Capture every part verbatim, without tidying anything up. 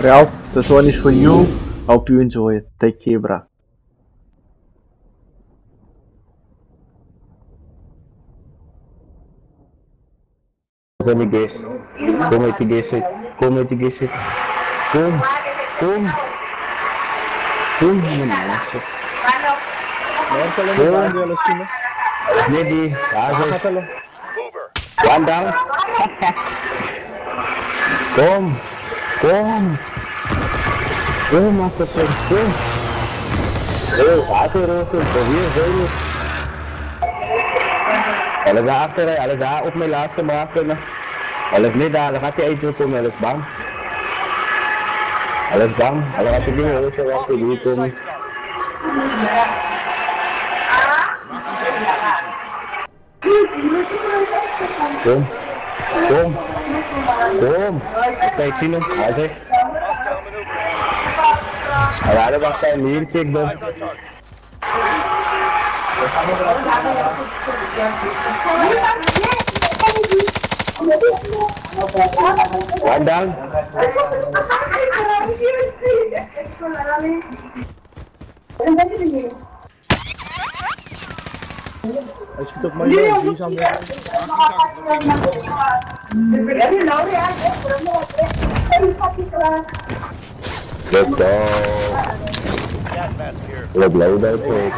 Ralph, this one is for you. Hope you enjoy it. Take care, bruh. Kom met die gas. Kom met die gas. Kom met die gas. Kom. Kom. Kom mana? Kom. Nee die. Daar is. One down. Kom. Kom. Kom masuk kom. Eh, satu terus. Probeer zo. Alles daar achter, alles daar op mijn laatste maken. Alles niet daar, dan gaat hij even komen, alles bang. Alles bang, alles gaat hij dingen ook zo wat hij doet komen. Kom, kom, kom. Kijk, zie hem, hij zegt. Hij had er wacht aan hier, kijk dan. One down. Hij schiet op mij, die is aan de... Let's go. Let's load that quick.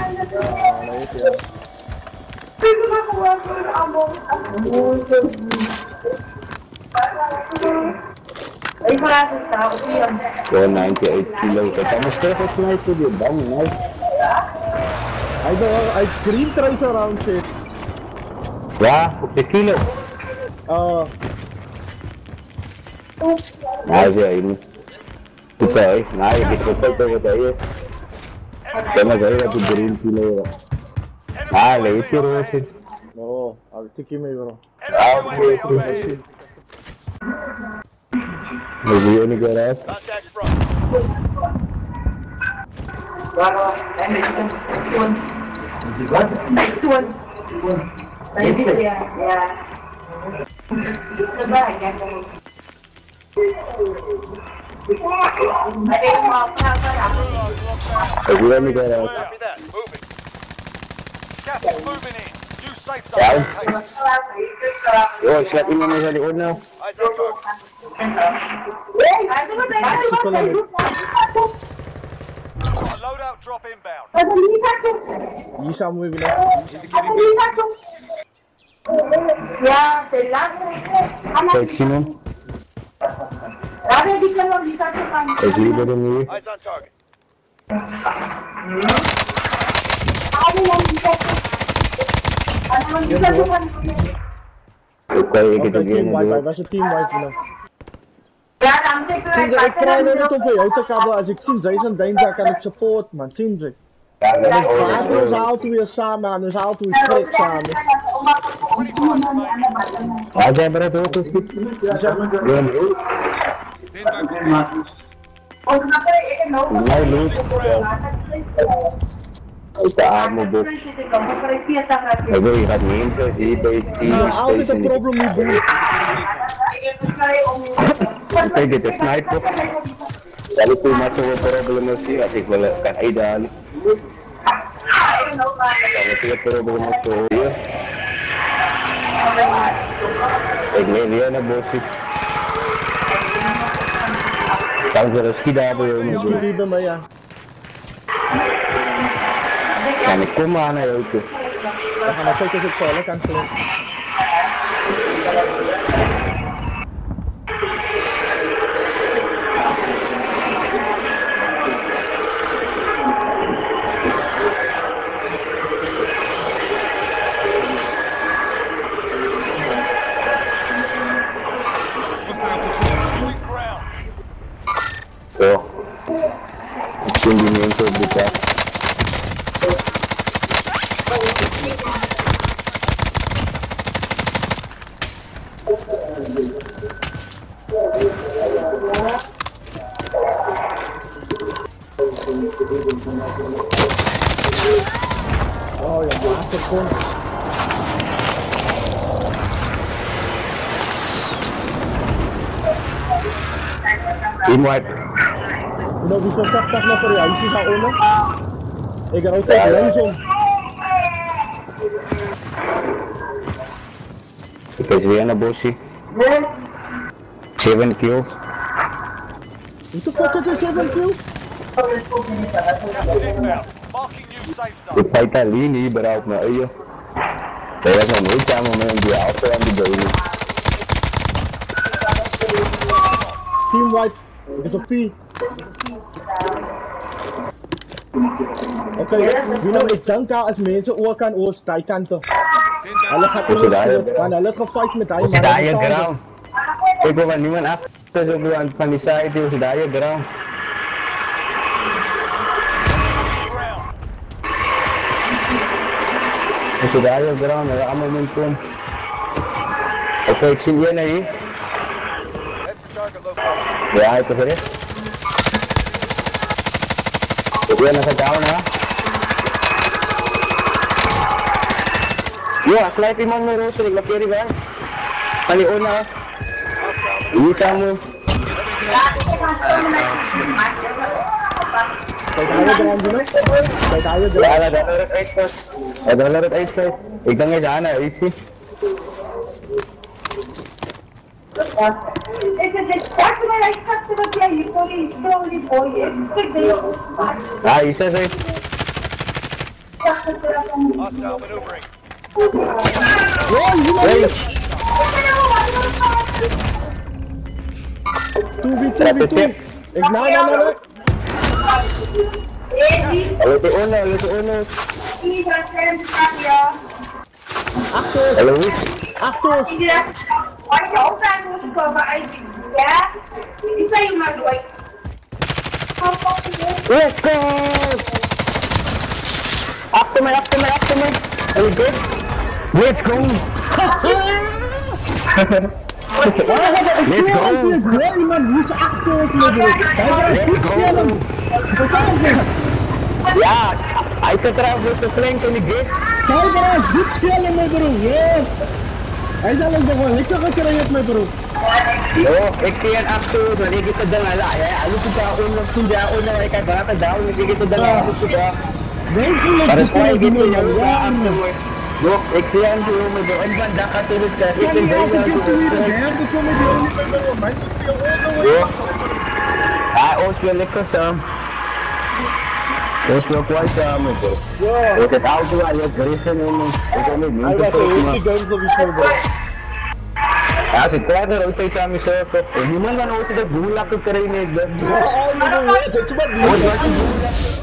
Go ninety-eight kilo. Kata mo stress at night to the bang night. I know, I green tries around shit. Yeah, fifty kilo. Uh. Nice ya ini. Okay, nice. Kita betul betul. Kena gaya tu green kilo. Ah, late terus. No, I'll take him bro. Okay. Maybe any garage. Next one. Yeah, yeah. Maybe any garage. Gas is moving in. You safe Down. zone. Oh, siap ini mana di on now. Loadout drop inbound. Isa mo yung Ya, te la. Take him. Rabe di kalau bisa tu kan. Take him dari ni. Eyes on target. Ada yang bisa. Ada yang bisa tu kan. Okay, kita team gini wipe, dulu. was een team wipe nou. Ya, ramai tu. Tinja, ik krijg net niet op je auto kabel als ik tien zijn danger kan ik support man, Tinja. Maar we zijn altijd weer samen en we zijn altijd weer strikt samen. Waar zijn we het ook eens goed? Oh, kenapa ini no? Nee, niet. De arme bot. Ik wil je gaat niet in, zo zie je bij die. Ja, altijd een probleem met boel. Kijk, dit is sniper. Kalau tu macam problem mesti, asyik boleh kan ideal. Kalau tu problem mesti, ya. Ini dia na bosi. Kalau rezeki dah boleh ni. Rezeki dah maya. Kan ikut mana ya itu? Kalau saya ke sekolah kan selalu. So, sentimiento buka. Oh, yang masuk pun. Team wipe. Udah bisa tak na varianti sa uno. Eh, gano'n tayo, langsung. Kasi yan na boss eh. seven kills. Ito pa ito sa seven kills. Gas is inbound. Marking new safe zone. Ik fight daar niet überhaupt naar je. Kaya sa may tama mo yung di ako ang bigay. Team wipe. Ito P. Oké, binnen ik dank als mensen ook kan oor kanten. Hulle gaat Is het daar? want hulle het gefight met hy Is daar je ground? Ik wil van niemand af. Dus ook aan van die side is daar je ground. Is daar je ground? Er allemaal mensen. Oké, ik zie je naar hier. Ja, ik heb het. Ik ben nog down hè. Yo, aku lihat iman mo Rose, naglapiri ba? Paliuna. Iyi kamu. Kay tayo dyan dito. Kay tayo dyan. Wala na dollar eight plus. Eh dollar eight plus. Ikang nga sana, easy. Ah, isa sir. Hostile maneuvering. Hey, two v two v two. Ik na na na. halo tu uno, halo tu uno. Achter, Halo. achter. Let's go. After me, after me, after me. Are you good? Let's go. Let's go. Nee man, hoe ze achter is met Let's go. Ja, hij zit er voor te flanken in de gate. Kijk eens, dit spelen met bro. Yes. Hij zal ook gewoon lekker gekregen met bro. Oh, ik zie een achter, dan ik het dan ala. Ja, alu kita uno sudah uno ikan berapa daun ini kita dan alu sudah. Weet je wat Para dit semua spelen gitu met ya. bro? Look, ik zie aan de om de een van dak achter het ik Ja, ben die had ik bezig. het weer hè. Dat kom ik hier niet met bro. Mijn doet Yo. Ah, ons wil lekker samen. Ons wil kwijt samen bro. Ja. Ik het auto aan je gerissen en ik heb niet Hij meer was een hele guns op die spel. Ja, si Trevor ook steeds aan mezelf. Niemand kan ooit dat boel laten trainen. Oh, nee, nee, nee. Cuma dulu.